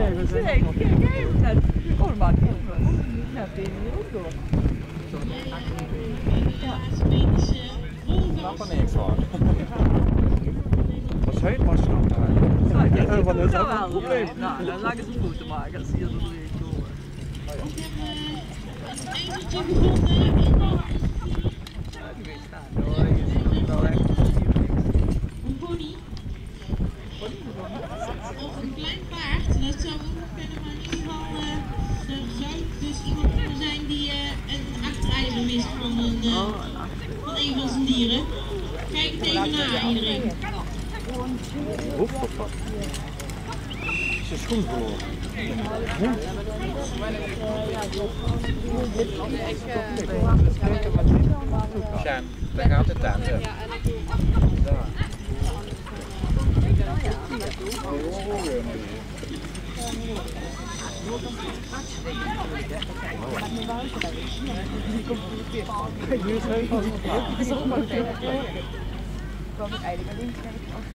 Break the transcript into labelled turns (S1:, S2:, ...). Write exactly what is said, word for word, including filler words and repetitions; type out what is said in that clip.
S1: we zijn
S2: Kijk,
S1: nog
S2: kijk, kijk. Oh, dat maakt niet uit. Ja, tegen hier ook door.
S1: Ik snap er niks van. Dat is helemaal snel.
S2: Ja,
S1: Want dat is ook
S2: wel.
S1: een probleem.
S2: Nou, dan laat ik eens een foto maken als hier zo doorheen komen.
S3: Eventje gevonden.
S2: Ja, die weet staan. Hoor, je ziet wel echt
S3: Een pony. Of een klein paard, dat zou ook nog kunnen, maar in ieder geval uh, er zou dus iemand kunnen zijn die uh, een achterijzer mist van een, uh, van een van zijn dieren. Kijk het even na iedereen.
S1: Hoeft toch wat? Is je schoen verloren? Ja, daar gaat het aan. Daar. Nu is het heel